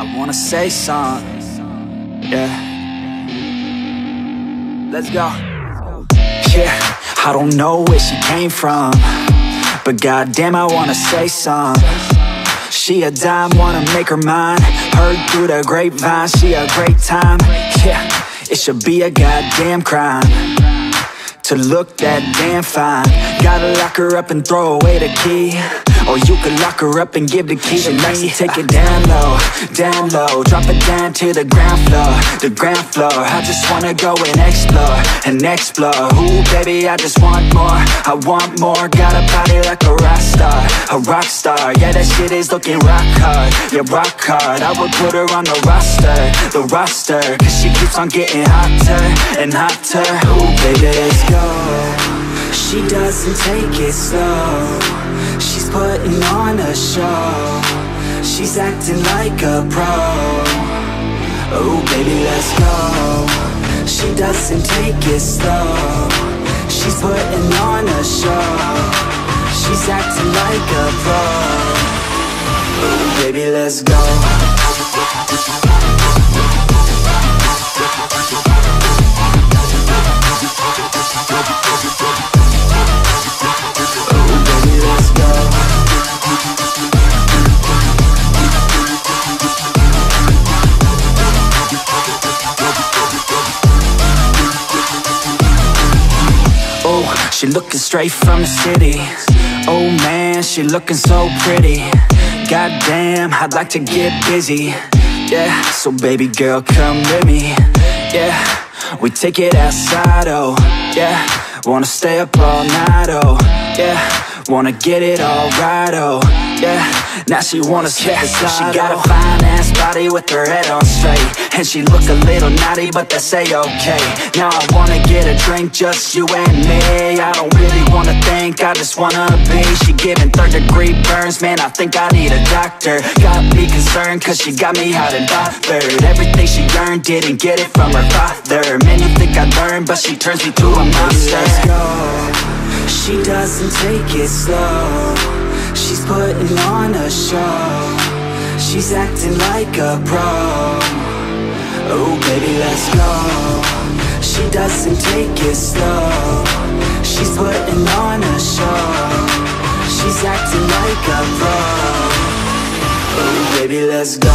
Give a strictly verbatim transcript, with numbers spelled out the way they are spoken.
I wanna say something, yeah. Let's go. Yeah, I don't know where she came from, but goddamn, I wanna say something. She a dime, wanna make her mine. Heard through the grapevine, she a great time. Yeah, it should be a goddamn crime to look that damn fine. Gotta lock her up and throw away the key, or you could lock her up and give the key to me. Take it down low, down low, drop it down to the ground floor, the ground floor. I just wanna go and explore, and explore. Ooh, baby, I just want more, I want more. Got a body like a rock star, a rock star. Yeah, that shit is looking rock hard, yeah, rock hard. I would put her on the roster, the roster, cause she keeps on getting hotter and hotter. Ooh, baby, let's go. She doesn't take it slow, she's putting on a show. She's acting like a pro. Oh baby, let's go. She doesn't take it slow, she's putting on a show. She's acting like a pro. Oh baby, let's go. She looking straight from the city. Oh man, she looking so pretty. Goddamn, I'd like to get busy. Yeah, so baby girl, come with me. Yeah, we take it outside, oh yeah. Wanna stay up all night, oh yeah. Wanna get it all right, oh yeah. Now she wanna skip the slide. She got a fine ass body with her head on straight, and she look a little naughty, but that's a-okay. Now I wanna get a drink, just you and me. I don't really wanna think, I just wanna be. She giving third degree burns, man, I think I need a doctor. Got me concerned, cause she got me hot and bothered. Everything she earned, didn't get it from her father. Man, you think I learned, but she turns me to a monster. Let's go. She doesn't take it slow, she's putting on a show. She's acting like a pro. Oh baby, let's go. She doesn't take it slow, she's putting on a show. She's acting like a pro. Oh baby, let's go.